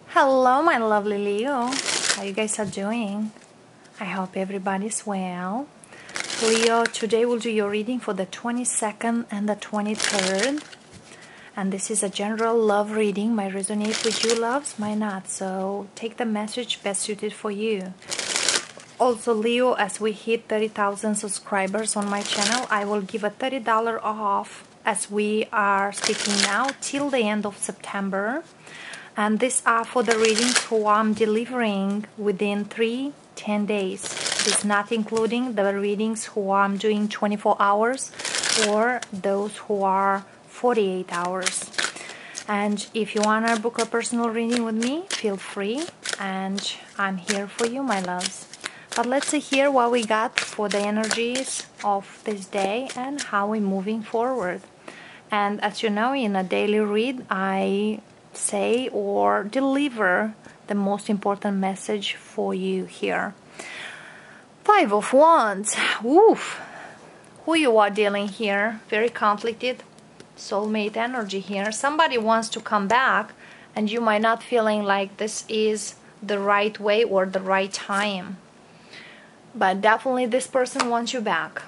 Hello, my lovely Leo. How you guys are doing? I hope everybody's well. Leo, today we'll do your reading for the 22nd and the 23rd. And this is a general love reading. Might resonate with you, loves, might not. So take the message best suited for you. Also, Leo, as we hit 30,000 subscribers on my channel, I will give a $30 off as we are sticking now till the end of September. And these are for the readings who I'm delivering within 10 days. This is not including the readings who I'm doing 24 hours or those who are 48 hours. And if you want to book a personal reading with me, feel free. And I'm here for you, my loves. But let's see here what we got for the energies of this day and how we're moving forward. And as you know, in a daily read, I say or deliver the most important message for you here. Five of Wands. Woof. Who you are dealing here? Very conflicted soulmate energy here. Somebody wants to come back and you might not feeling like this is the right way or the right time. But definitely this person wants you back.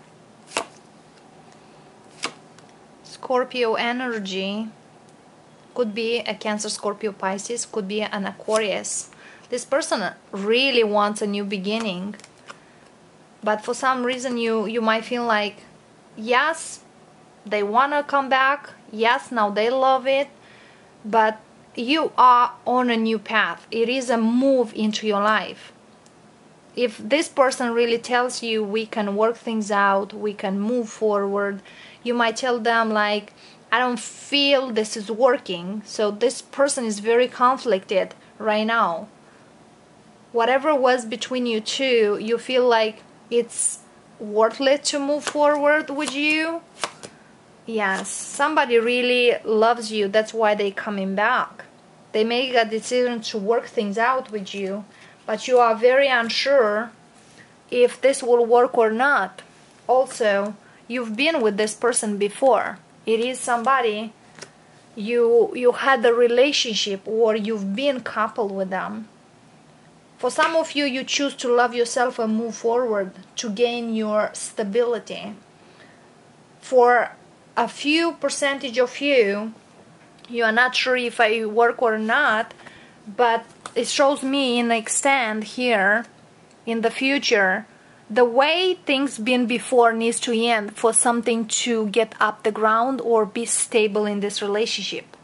Scorpio energy. Could be a Cancer, Scorpio, Pisces, could be an Aquarius. This person really wants a new beginning. But for some reason you might feel like, yes, they want to come back. Yes, now they love it. But you are on a new path. It is a move into your life. If this person really tells you we can work things out, we can move forward, you might tell them like, I don't feel this is working. So this person is very conflicted right now. Whatever was between you two, you feel like it's worthless to move forward with you. Yes, somebody really loves you. That's why they're coming back. They make a decision to work things out with you. But you are very unsure if this will work or not. Also, you've been with this person before. It is somebody you had a relationship or you've been coupled with them. For some of you, you choose to love yourself and move forward to gain your stability. For a few percentage of you, you are not sure if I work or not, but it shows me in the extent here in the future. The way things been before needs to end for something to get up the ground or be stable in this relationship.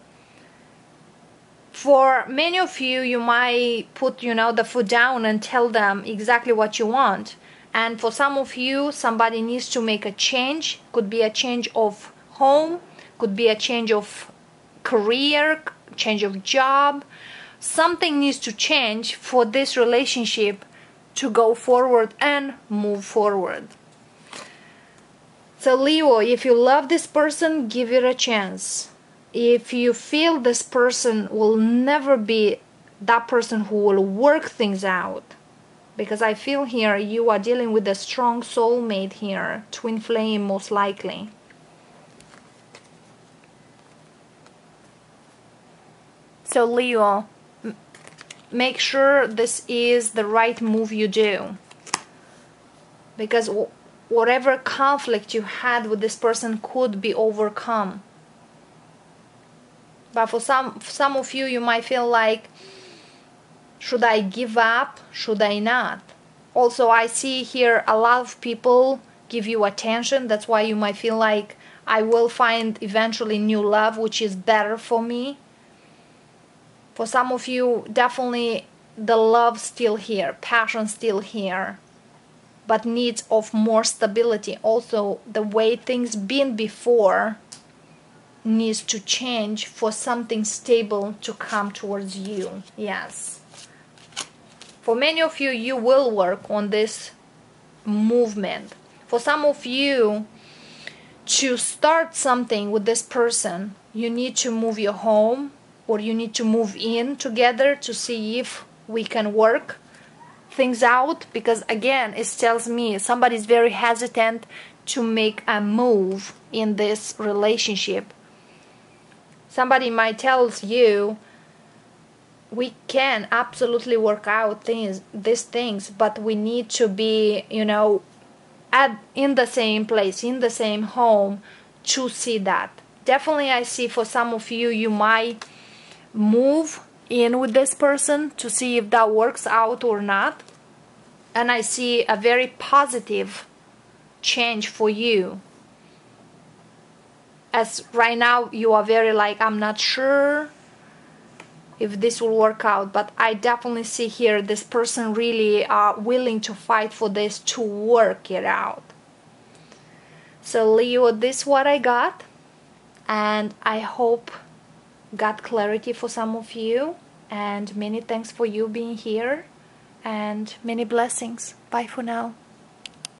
For many of you, you might put, the foot down and tell them exactly what you want. And for some of you, somebody needs to make a change. Could be a change of home, could be a change of career, change of job. Something needs to change for this relationship to go forward and move forward. So Leo, if you love this person, give it a chance. If you feel this person will never be that person who will work things out, because I feel here you are dealing with a strong soulmate here, twin flame most likely. So Leo, make sure this is the right move you do, because whatever conflict you had with this person could be overcome. But for some of you, you might feel like, should I give up? Should I not? Also, I see here a lot of people give you attention. That's why you might feel like, I will find eventually new love, which is better for me. For some of you, definitely the love still here, passion still here, but needs of more stability. Also, the way things been before needs to change for something stable to come towards you. Yes. For many of you, you will work on this movement. For some of you, to start something with this person, you need to move your home, or you need to move in together to see if we can work things out. Because again, it tells me somebody's very hesitant to make a move in this relationship. Somebody might tell you, we can absolutely work out these things, but we need to be, you know, in the same place, in the same home, to see that. Definitely, I see for some of you, you might move in with this person to see if that works out or not. And I see a very positive change for you. As right now you are very like, I'm not sure if this will work out, but I definitely see here this person really are willing to fight for this, to work it out. So Leo, this is what I got, and I hope got clarity for some of you, and many thanks for you being here, and many blessings. Bye for now.